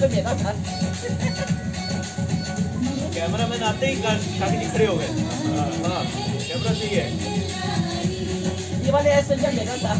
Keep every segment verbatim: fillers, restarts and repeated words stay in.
मेरा था। Camera man आते ही काफी खड़े हो गए। हाँ कैमरा सही है। ये वाले ऐसे मेरा था।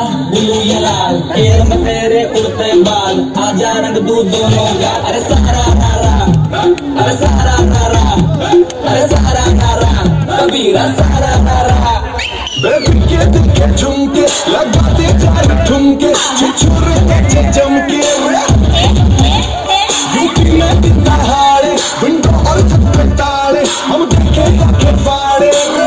रंग बता बुलू या लाल, पैर में तेरे उड़ते बाल, आजा रंग दूध दोनों का, अरे सारा अरे सारा नारा, अरे सारा नारा, कबीरा सारा नारा। बेबी के दिल के झुमके लगाते जाए ठुमके, छिछुरते चमके। यूपी में दिन दहाड़े विंडो और छत पे ताले, हम देखे जाके फाड़े।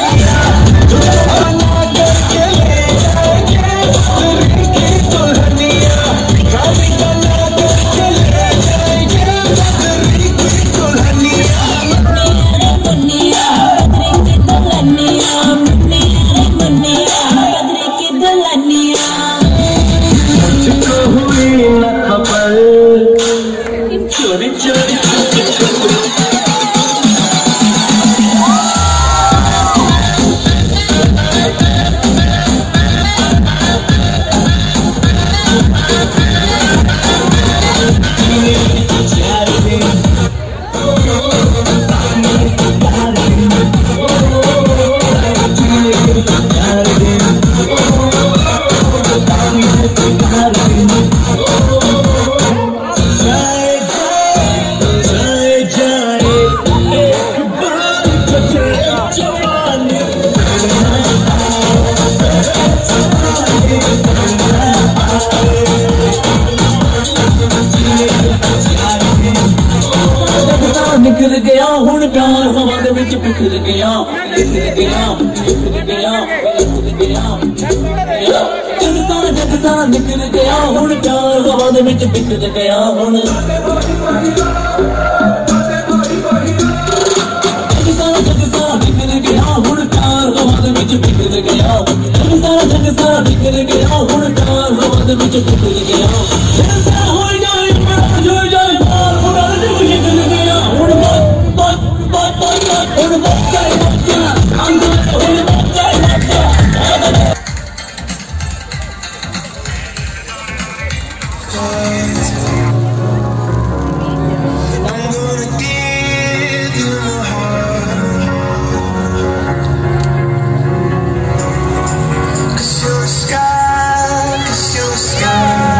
बना करके ले जाएंगे तेरी की दुल्हनिया, शादी बना करके ले जाएंगे तेरी की दुल्हनिया। मुन्निया तेरी की दुल्हनिया, मुन्निया मुन्निया तेरी की दुल्हनिया। मुझको हुई न खबर, चोरी चोरी चोरी चोरी। निकल गया हुण प्यार हवा दे विच बिखर गया, बिखर गया बिखर गया बिखर गया। जगसा जगसा निकल गया हुण प्यार हवा दे विच बिखर गया हुण। जगसा जगसा निकल गया हुण प्यार हवा दे विच बिखर गया, जगसा जगसा निकल गया हुण प्यार हवा दे विच बिखर गया। जगसा हो जाए हो जाए प्यार उड़ा दे बिखर गया हुण। Cause you're the sky, cause you're the sky.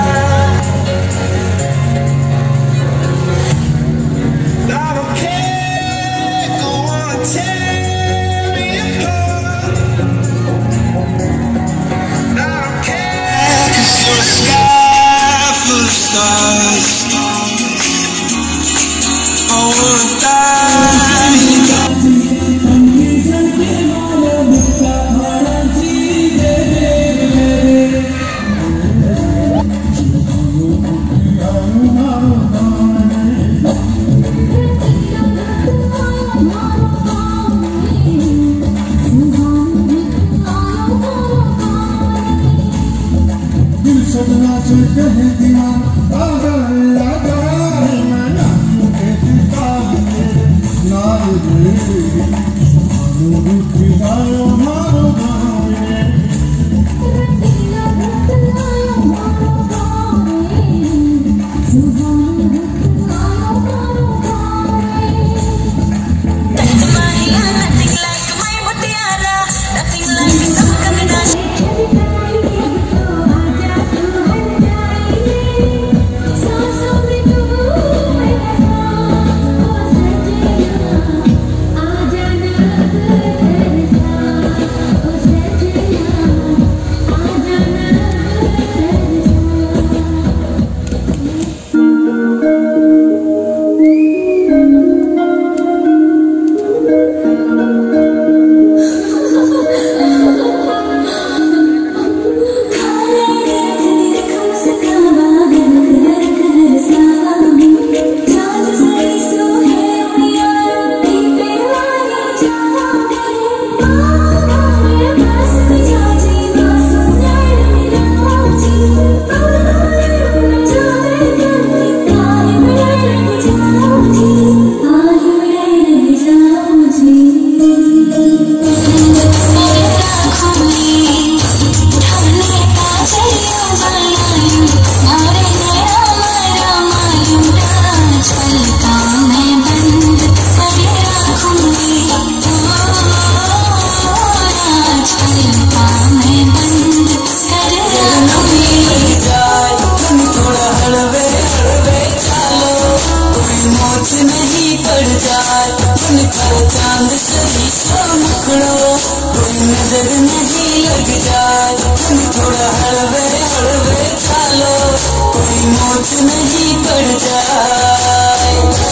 नजर नहीं लग जाए, थोड़ा हलवे हलवे चालो, कोई मोच नहीं पड़ जाए।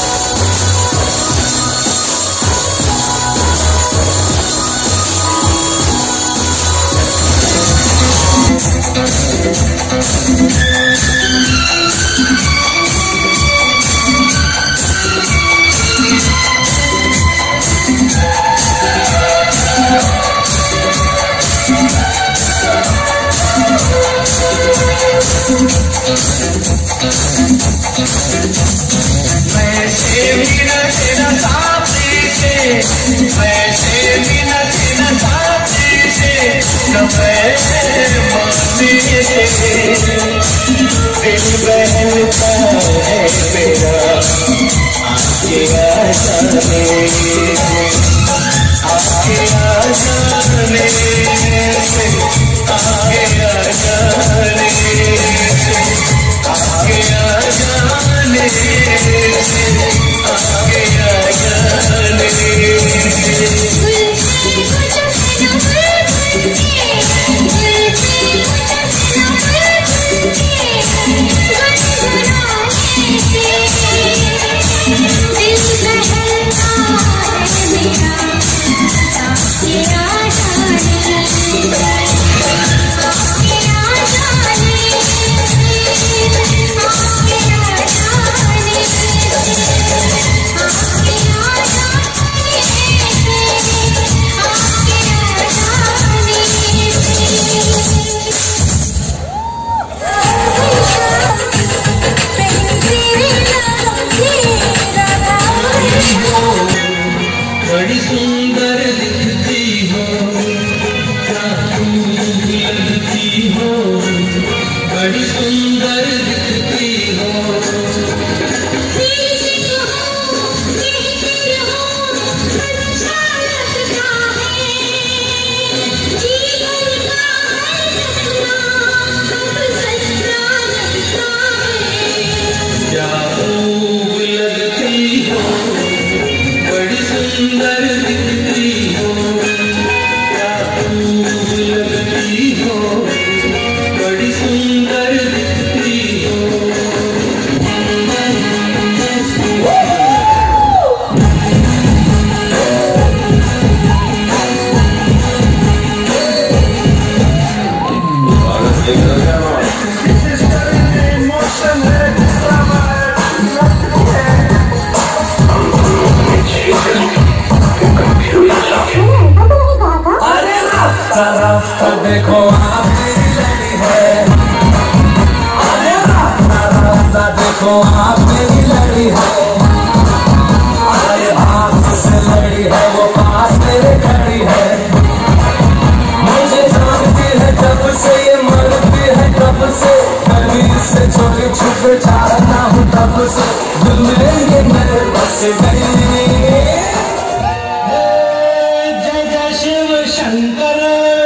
वैसे भी न तेरा साथी से, वैसे भी न तेरा साथी से, न मैं मानी से दिल बहलता है मेरा, आके आ जाने, आके आ जाने, आके आ जाने, आके आ जाने, आगे आ जाने। बड़ी सुंदर दिखती हो, क्या खूब लगती हो, बड़ी सुंदर दिखती हो। क्या खूब लगती हो, बड़ी सुंदर दिखती हो, क्या खूब लगती हो, बड़ी सुंदर दिखती हो। रास्ता देखो आप मेरी लड़ी है, अरे रास्ता रास्ता देखो आप मेरी लड़ी है, अरे हाथ से लड़ी है वो पास मेरे खड़ी है, मुझे जानती है जब से ये मरती है तब से, कभी से छोटे छुपे चाहता हूँ तब से, दिल में ये मेरे बस गई। जय जय शिव शंकर,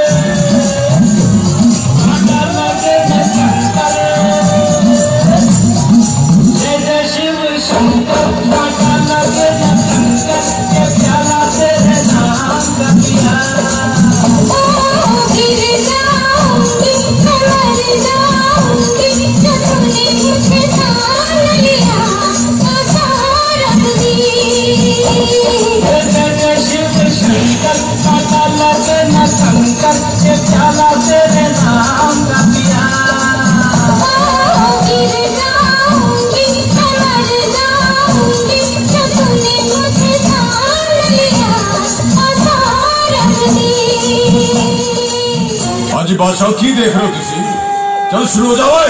जी बादशाह की देख रहे हो तुसी? चल शुरू हो जाओ।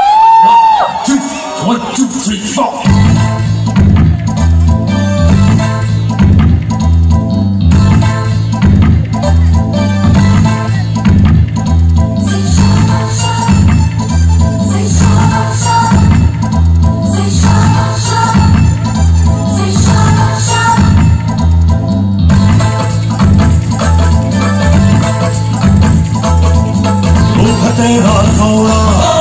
One two three four. तेरा सोना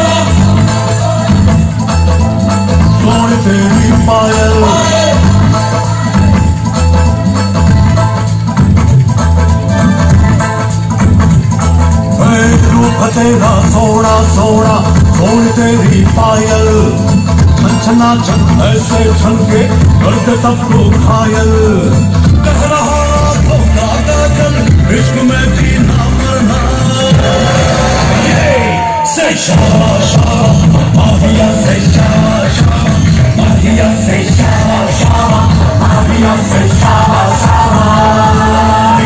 सोने तेरी पायल, तेरा सोना सोना कौन तेरी पायल छना छन ऐसे छन के करते सबको घायल कह रहा होगा काजल इश्क में भी ना मरना Say shaba shaba, Maria say shaba shaba, Maria say shaba shaba, Maria say shaba shaba.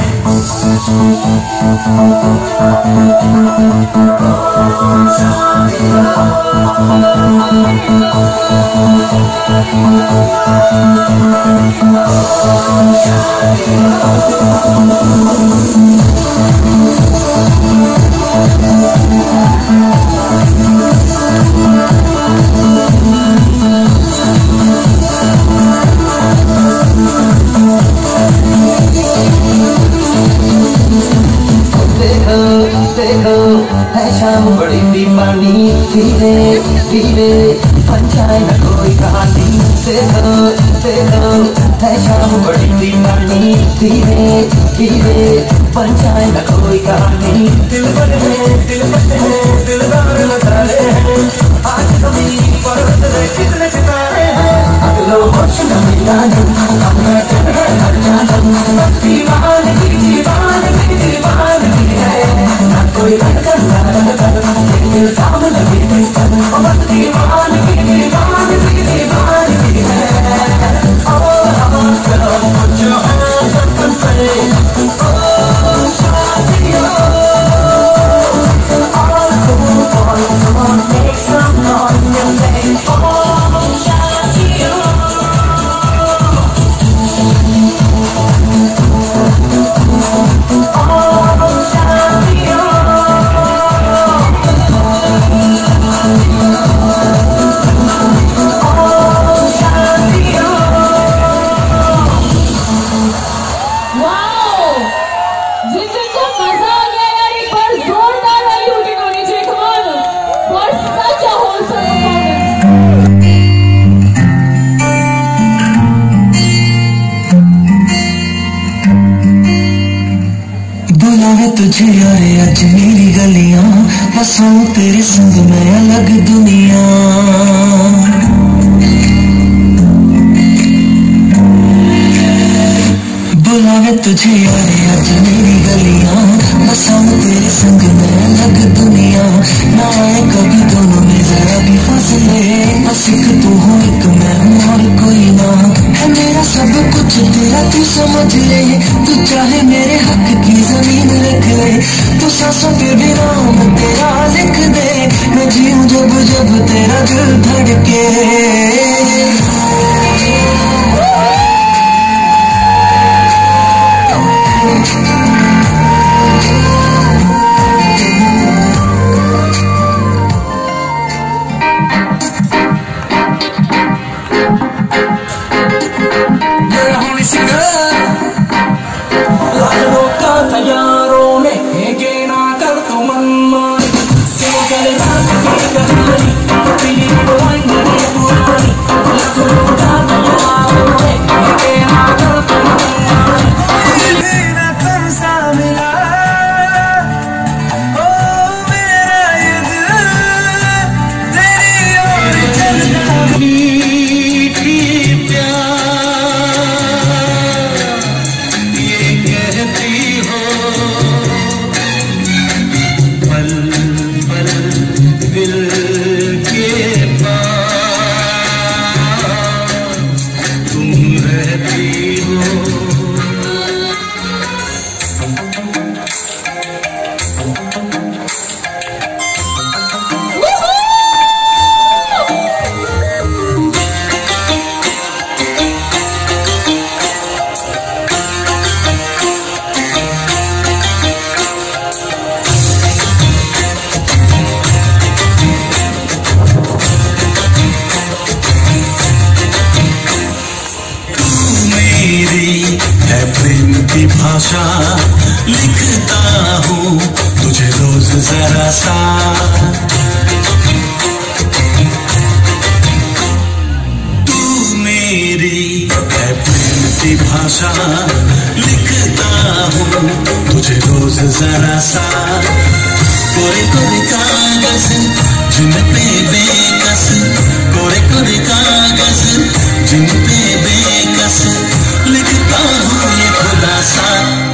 देखो है शाम बड़ी दीवानी धीरे धीरे पंचाय न कोई कहानी देखो देखो है शाम बड़ी दीवानी धीरे धीरे पंचाय न कोई कहानी दिल बन है दिल बन है दिलदार नजारे हैं आज कभी पर्वत में कितने सितारे हैं अगलो वर्ष न मिलाने हम बैठे हैं हर जाना दीवानगी दीवानगी दीवानगी है कोई धड़कन धड़कन सामने भी बस दीवानगी दीवानगी दीवानगी है put your hands up and say oh शादियों all cool boys come on make some noise and say oh शादियों oh शादियों तुझे यारे आज मेरी गलियां बसूं तेरे संग में अलग दुनिया बुलावे तुझे यारे आज मेरी गलियां बसूं तेरे संग में अलग दुनिया ना आए कभी दोनों में जरा भी फासले बस एक तू हो एक मैं हूँ और कोई ना है मेरा सब कुछ तेरा तू समझ ले तू चाहे मेरे हक की जमीन रख ले तू सांसों पे भी नाम तेरा लिख दे मैं जीऊं जब जब तेरा दिल धड़के भाषा लिखता हूँ तुझे रोज जरा सा तू मेरी है प्रेम की भाषा लिखता हूँ तुझे रोज जरा सा कोरे कोरे कागज जिन पे बेकस, कोरे कोरे कागज जिन पे बेकस लिखता हूँ ये खुलासा,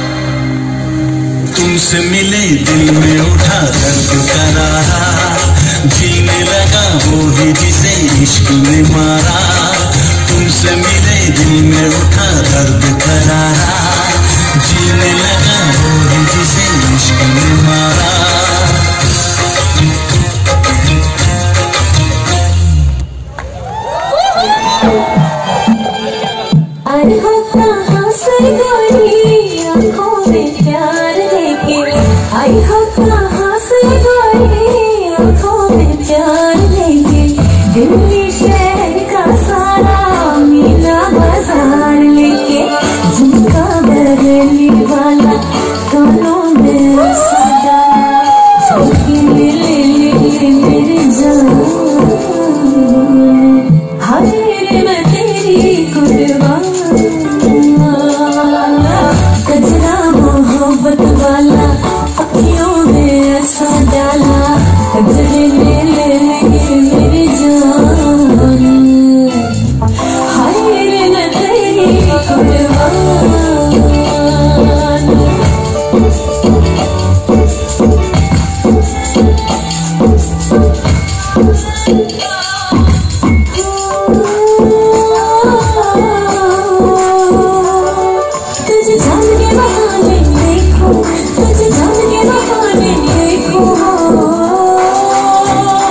तुमसे मिले दिल में उठा दर्द करारा, जीने लगा वो ही जिसे इश्क ने मारा, तुमसे मिले दिल में उठा दर्द करारा, जीने लगा वो ही जिसे इश्क ने मारा। अरे हो कहाँ से गोरी आँखों में प्यार लेके, आई हो कहाँ से गोरी आँखों में प्यार लेके, दिल्ली शहर का सारा मीना बाजार लेके, झुमका बरली वाला कानों में सजा, झुमके ले ले मेरी जान, हाय रे मैं तेरी कुर्बान, कजरा मोहब्बत वाला अखियों में ऐसा डाला, कजरे ले ले मेरी जान, हाय रे मैं तेरी कुर्बान। तुझे जान के बहाने देखो, तुझे जान के बहाने देखो,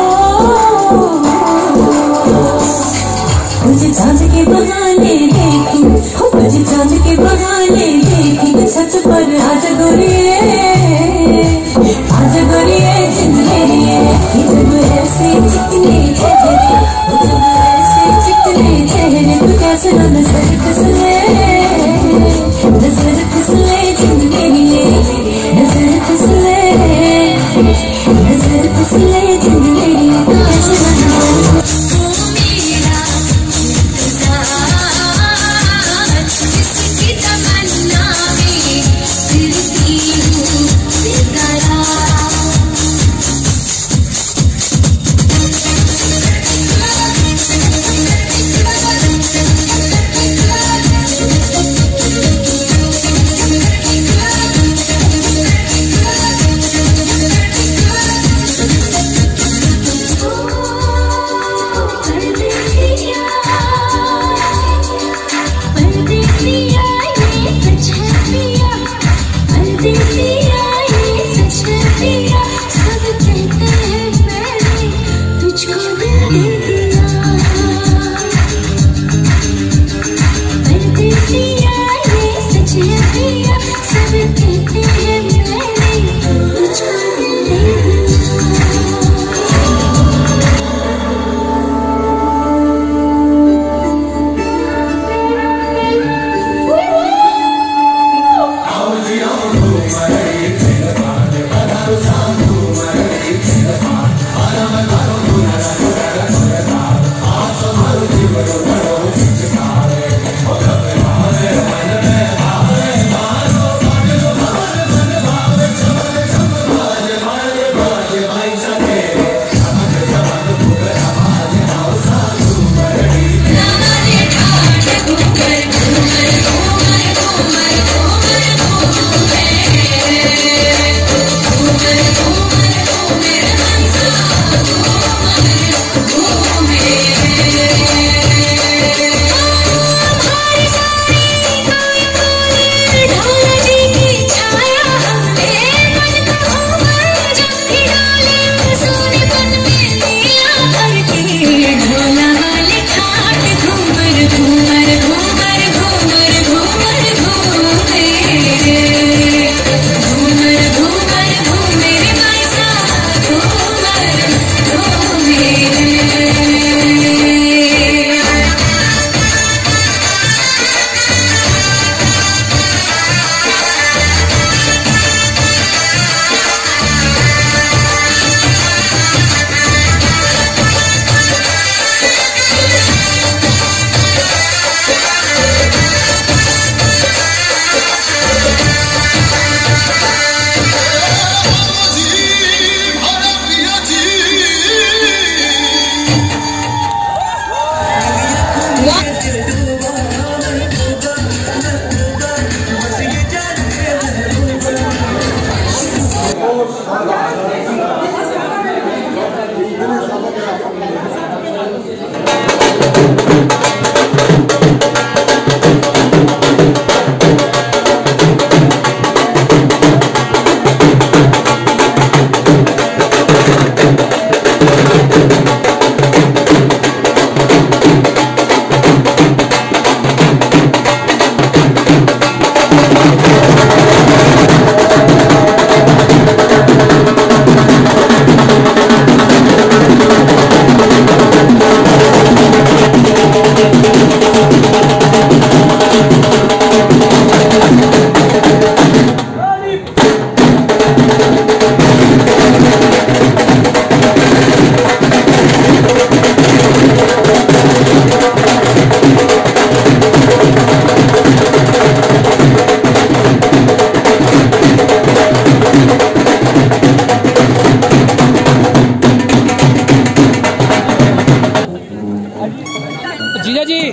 जीजा जी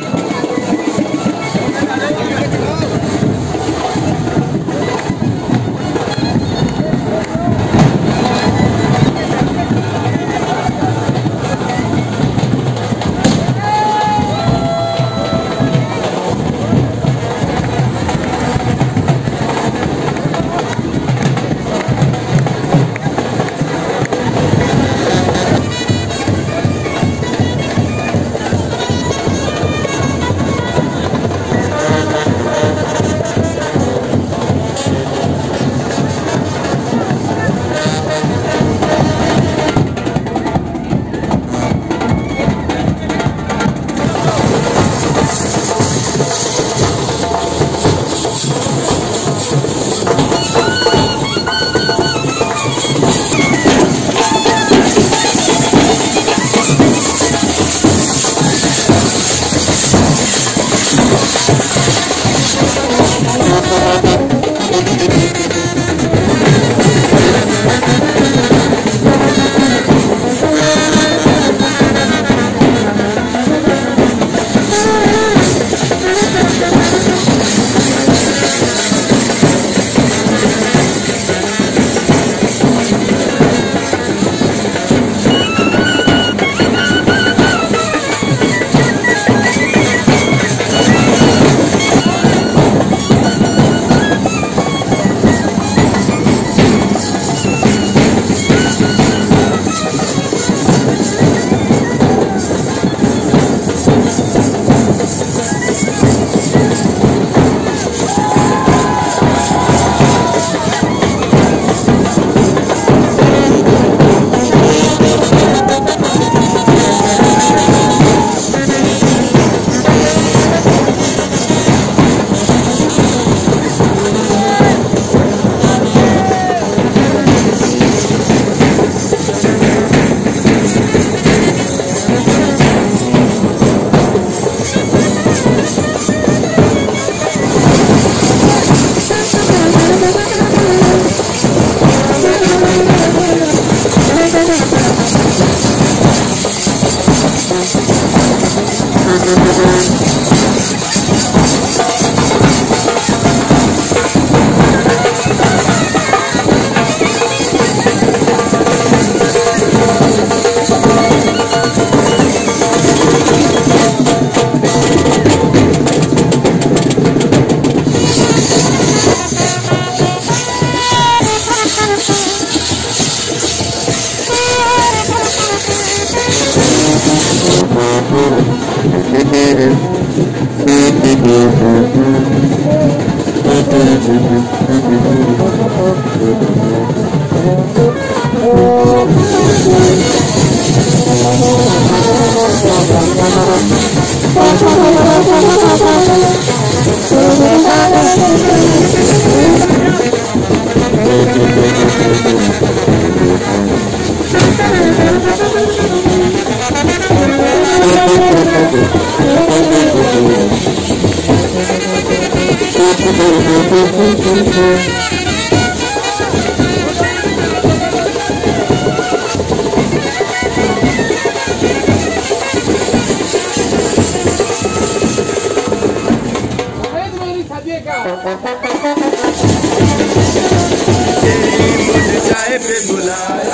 मुझ जाए पे बुलाया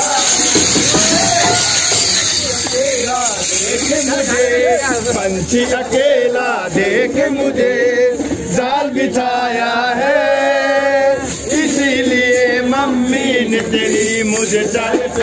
देख मुझे पंछी अकेला देख मुझे जाल बिछाया है इसीलिए मम्मी ने तेरी मुझे चाय पे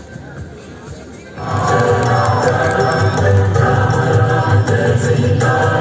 Zindabad